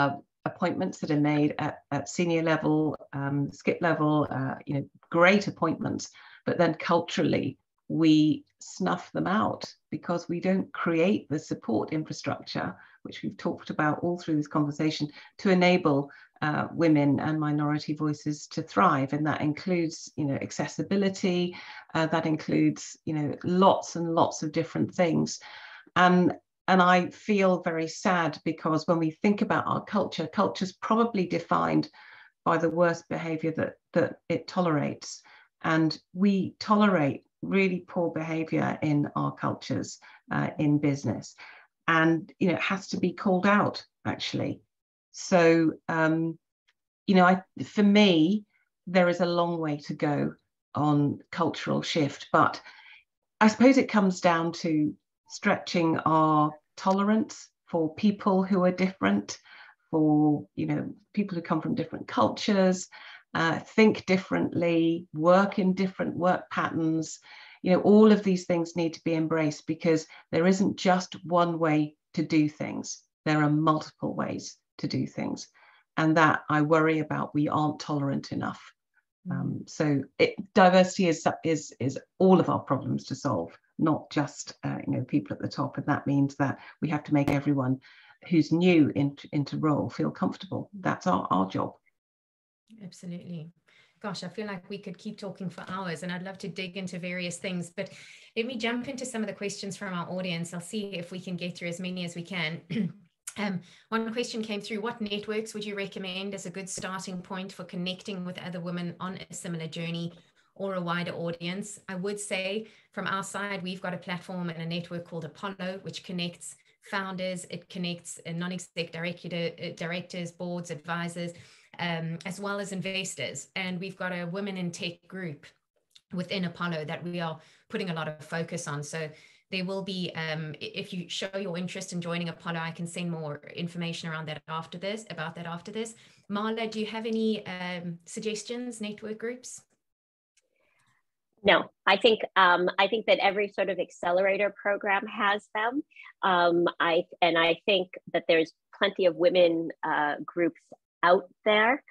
appointments that are made at, at senior level, um, skip level, uh, you know, great appointments, but then culturally we snuff them out because we don't create the support infrastructure, which we've talked about all through this conversation, to enable uh, women and minority voices to thrive. And that includes, you know, accessibility, uh, that includes, you know, lots and lots of different things. And And I feel very sad because when we think about our culture, culture's probably defined by the worst behavior that, that it tolerates. And we tolerate really poor behavior in our cultures, uh, in business. And, you know, it has to be called out, actually. So, um, you know, I, for me, there is a long way to go on cultural shift, but I suppose it comes down to stretching our tolerance for people who are different, for, you know, people who come from different cultures, uh, think differently, work in different work patterns. You know, all of these things need to be embraced because there isn't just one way to do things. There are multiple ways to do things. And that I worry about, we aren't tolerant enough. Um, so it, diversity is, is, is all of our problems to solve, not just uh, you know, people at the top. And that means that we have to make everyone who's new into, into role feel comfortable. That's our, our job. Absolutely. Gosh, I feel like we could keep talking for hours and I'd love to dig into various things, but let me jump into some of the questions from our audience. I'll see if we can get through as many as we can. Um, one question came through: what networks would you recommend as a good starting point for connecting with other women on a similar journey or a wider audience? I would say from our side, we've got a platform and a network called Apollo, which connects founders, it connects non-exec director, directors, boards, advisors, um, as well as investors. And we've got a Women in Tech group within Apollo that we are putting a lot of focus on. So there will be, um, if you show your interest in joining Apollo, I can send more information around that after this, about that after this. Marla, do you have any um, suggestions, network groups? No, I think um, I think that every sort of accelerator program has them. Um, I and I think that there's plenty of women uh, groups out there.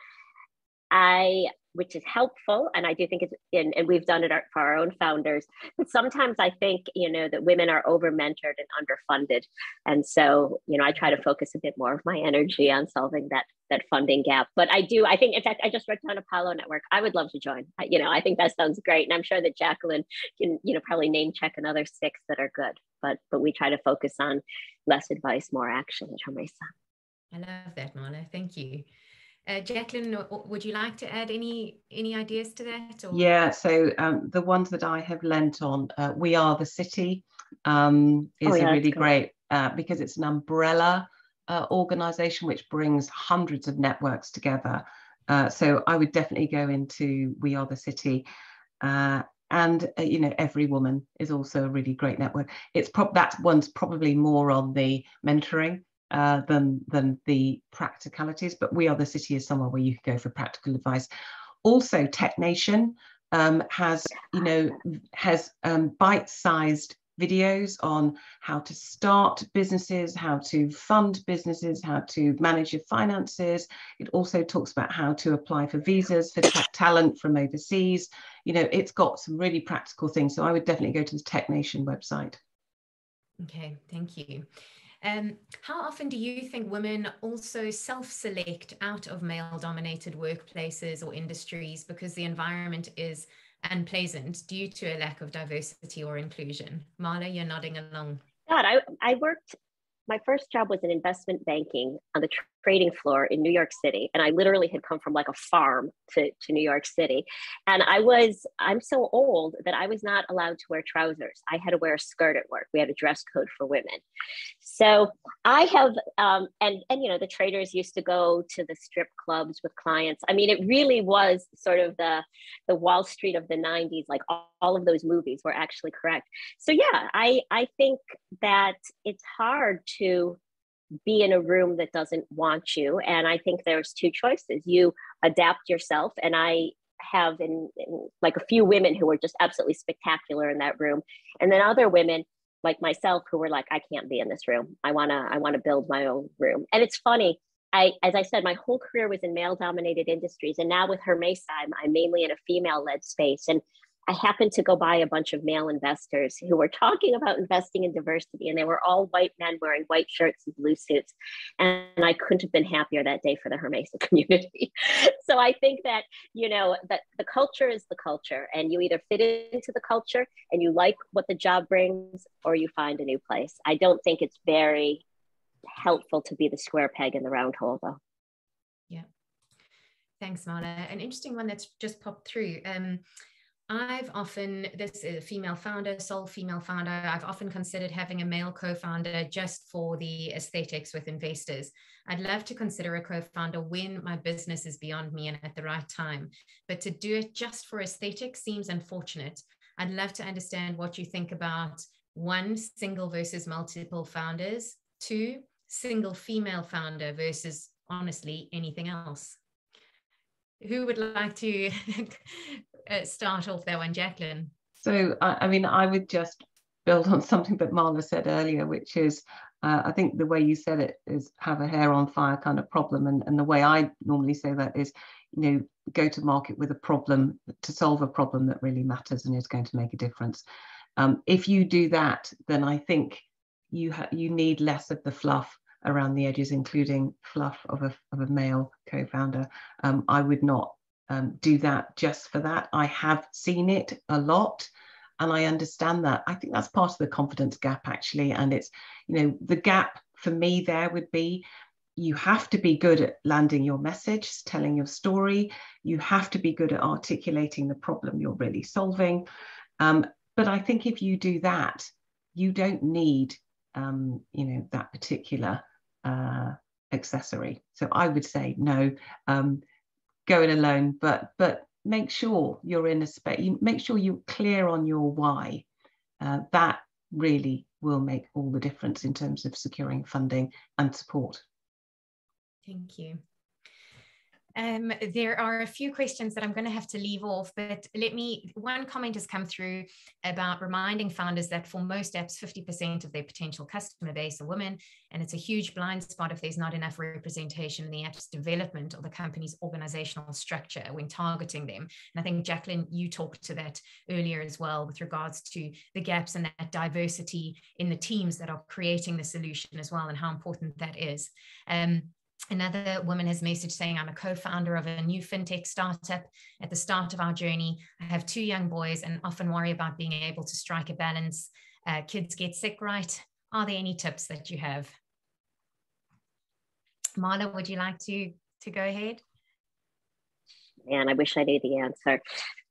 I which is helpful. And I do think it's, in, and we've done it for our own founders, but sometimes I think, you know, that women are over mentored and underfunded. And so, you know, I try to focus a bit more of my energy on solving that, that funding gap. But I do, I think, in fact, I just wrote down Apollo Network. I would love to join. I, you know, I think that sounds great. And I'm sure that Jacqueline can, you know, probably name check another six that are good, but, but we try to focus on less advice, more action at Hermesa. I love that, Marla. Thank you. Uh, Jacqueline, would you like to add any any ideas to that? Or? Yeah, so um, the ones that I have lent on, uh, We Are the City um, is oh, yeah, a really great, uh, because it's an umbrella uh, organization which brings hundreds of networks together. Uh, so I would definitely go into We Are the City. Uh, and, uh, you know, Every Woman is also a really great network. It's pro that one's probably more on the mentoring Uh, than than the practicalities, but We Are the City is somewhere where you can go for practical advice. Also, Tech Nation um, has, you know, has um, bite-sized videos on how to start businesses, how to fund businesses, how to manage your finances. It also talks about how to apply for visas for talent from overseas. You know, it's got some really practical things. So I would definitely go to the Tech Nation website. Okay, thank you. Um, how often do you think women also self-select out of male-dominated workplaces or industries because the environment is unpleasant due to a lack of diversity or inclusion? Marla, you're nodding along. God, I, I worked, my first job was in investment banking on the trading floor in New York City. And I literally had come from like a farm to, to New York City. And I was, I'm so old that I was not allowed to wear trousers. I had to wear a skirt at work. We had a dress code for women. So I have, um, and, and, you know, the traders used to go to the strip clubs with clients. I mean, it really was sort of the, the Wall Street of the nineties, like all, all of those movies were actually correct. So yeah, I, I think that it's hard to be in a room that doesn't want you. And I think there's two choices. You adapt yourself. And I have in, in like a few women who were just absolutely spectacular in that room. And then other women like myself who were like, I can't be in this room. I wanna, I wanna build my own room. And it's funny, I, as I said, my whole career was in male-dominated industries, and now with Hermesa, I'm, I'm mainly in a female-led space. And I happened to go by a bunch of male investors who were talking about investing in diversity, and they were all white men wearing white shirts and blue suits. And I couldn't have been happier that day for the Hermesa community. So I think that, you know, that the culture is the culture, and you either fit into the culture and you like what the job brings, or you find a new place. I don't think it's very helpful to be the square peg in the round hole, though. Yeah. Thanks, Marla. An interesting one that's just popped through. Um, I've often, this is a female founder, sole female founder, I've often considered having a male co-founder just for the aesthetics with investors. I'd love to consider a co-founder when my business is beyond me and at the right time, but to do it just for aesthetics seems unfortunate. I'd love to understand what you think about one, single versus multiple founders, two, single female founder versus honestly anything else. Who would like to start off that one, Jacqueline? So, I, I mean, I would just build on something that Marla said earlier, which is, uh, I think the way you said it is have a hair on fire kind of problem. And, and the way I normally say that is, you know, go to market with a problem to solve a problem that really matters and is going to make a difference. Um, if you do that, then I think you, ha you need less of the fluff around the edges, including fluff of a, of a male co-founder. Um, I would not um, do that just for that. I have seen it a lot and I understand that. I think that's part of the confidence gap, actually. And it's, you know, the gap for me there would be, you have to be good at landing your message, telling your story. You have to be good at articulating the problem you're really solving. Um, but I think if you do that, you don't need, um, you know, that particular uh accessory. So I would say no, um go it alone, but but make sure you're in a space, you make sure you're clear on your why. Uh, that really will make all the difference in terms of securing funding and support. Thank you. Um, there are a few questions that I'm going to have to leave off, but let me, one comment has come through about reminding founders that for most apps, fifty percent of their potential customer base are women, and it's a huge blind spot if there's not enough representation in the app's development or the company's organizational structure when targeting them. And I think, Jacqueline, you talked to that earlier as well with regards to the gaps and that diversity in the teams that are creating the solution as well, and how important that is. Um, Another woman has messaged saying, I'm a co-founder of a new fintech startup. At the start of our journey, I have two young boys and often worry about being able to strike a balance. Uh, kids get sick, right? Are there any tips that you have? Marla, would you like to, to go ahead? Man, I wish I knew the answer.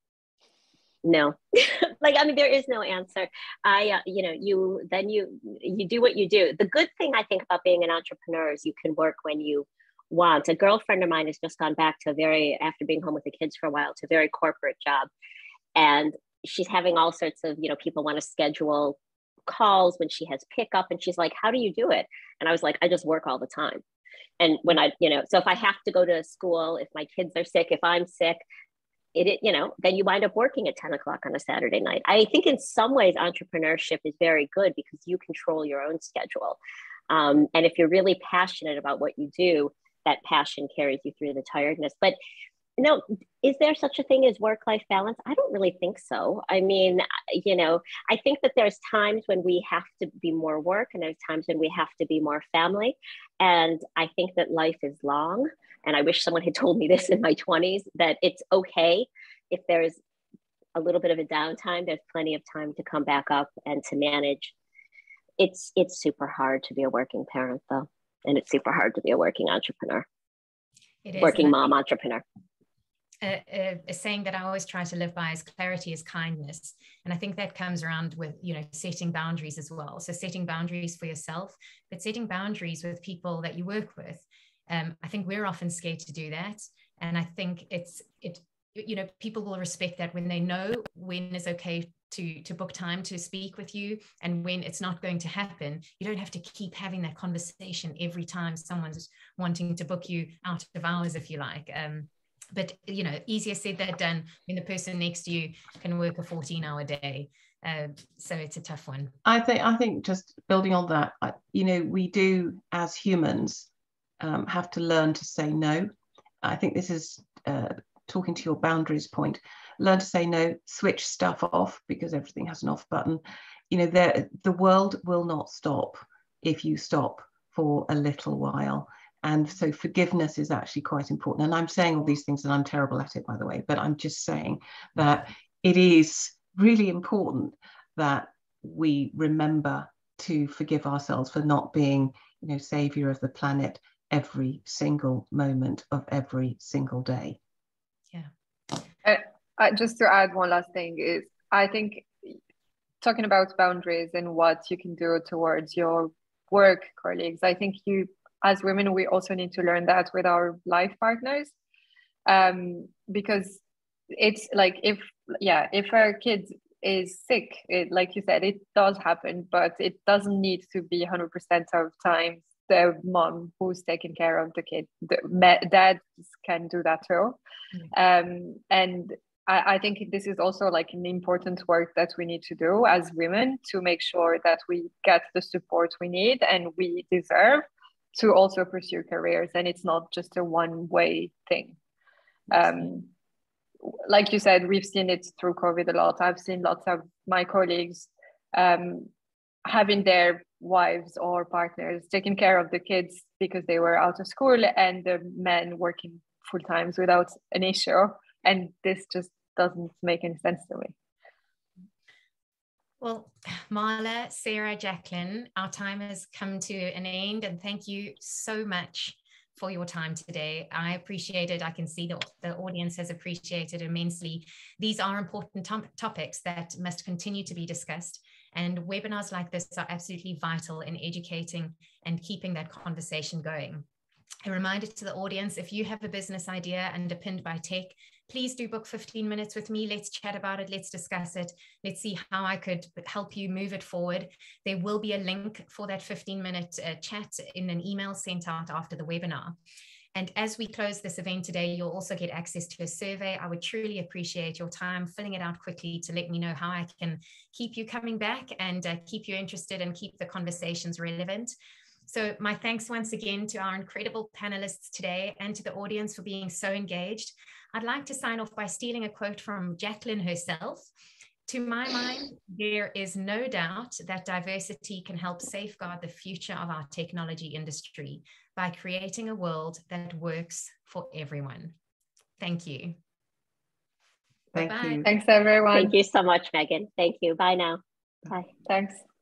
No, like, I mean, there is no answer. I, uh, you know, you, then you, you do what you do. The good thing I think about being an entrepreneur is you can work when you want. A girlfriend of mine has just gone back to a very, after being home with the kids for a while, to a very corporate job. And she's having all sorts of, you know, people want to schedule calls when she has pickup. And she's like, how do you do it? And I was like, I just work all the time. And when I, you know, so if I have to go to school, if my kids are sick, if I'm sick, It, it, you know, then you wind up working at ten o'clock on a Saturday night. I think in some ways, entrepreneurship is very good because you control your own schedule. Um, and if you're really passionate about what you do, that passion carries you through the tiredness. But you know, is there such a thing as work-life balance? I don't really think so. I mean, you know, I think that there's times when we have to be more work and there's times when we have to be more family. And I think that life is long. And I wish someone had told me this in my twenties, that it's okay if there's a little bit of a downtime, there's plenty of time to come back up and to manage. It's, it's super hard to be a working parent though. And it's super hard to be a working entrepreneur, It is, working mom entrepreneur. A, a, a saying that I always try to live by is clarity is kindness. And I think that comes around with, you know, setting boundaries as well. So setting boundaries for yourself, but setting boundaries with people that you work with. Um, I think we're often scared to do that. And I think it's, it, you know, people will respect that when they know when it's okay to, to book time to speak with you and when it's not going to happen. You don't have to keep having that conversation every time someone's wanting to book you out of hours, if you like. Um, but, you know, easier said than done when the person next to you can work a fourteen hour day. Uh, so it's a tough one. I think, I think just building on that, you know, we do as humans, um, have to learn to say no. I think this is uh, talking to your boundaries point. Learn to say no, switch stuff off, because everything has an off button. You know, there, the world will not stop if you stop for a little while. And so forgiveness is actually quite important. And I'm saying all these things and I'm terrible at it, by the way, but I'm just saying that it is really important that we remember to forgive ourselves for not being, you know, savior of the planet every single moment of every single day. Yeah. Uh, uh, just to add one last thing is, I think talking about boundaries and what you can do towards your work colleagues, I think you, as women, we also need to learn that with our life partners, um, because it's like, if, yeah, if our kid is sick, it, like you said, it does happen, but it doesn't need to be one hundred percent of time the mom who's taking care of the kid. The dad can do that too. Mm. Um, and I, I think this is also like an important work that we need to do as women, to make sure that we get the support we need and we deserve to also pursue careers, and it's not just a one-way thing. Um, like you said, we've seen it through COVID a lot. I've seen lots of my colleagues um, having their wives or partners taking care of the kids because they were out of school, and the men working full time without an issue. And this just doesn't make any sense to me. Well, Marla, Sarah, Jacqueline, our time has come to an end, and thank you so much for your time today. I appreciate it. I can see that the audience has appreciated immensely. These are important top topics that must continue to be discussed, and webinars like this are absolutely vital in educating and keeping that conversation going. A reminder to the audience, if you have a business idea underpinned by tech, please do book fifteen minutes with me. Let's chat about it. Let's discuss it. Let's see how I could help you move it forward. There will be a link for that fifteen minute uh, chat in an email sent out after the webinar. And as we close this event today, you'll also get access to a survey. I would truly appreciate your time filling it out quickly to let me know how I can keep you coming back and uh, keep you interested and keep the conversations relevant. So my thanks once again to our incredible panelists today and to the audience for being so engaged. I'd like to sign off by stealing a quote from Jacqueline herself. To my mind, there is no doubt that diversity can help safeguard the future of our technology industry by creating a world that works for everyone. Thank you. Thank Bye-bye. you. Thanks, everyone. Thank you so much, Megan. Thank you. Bye now. Bye. Thanks.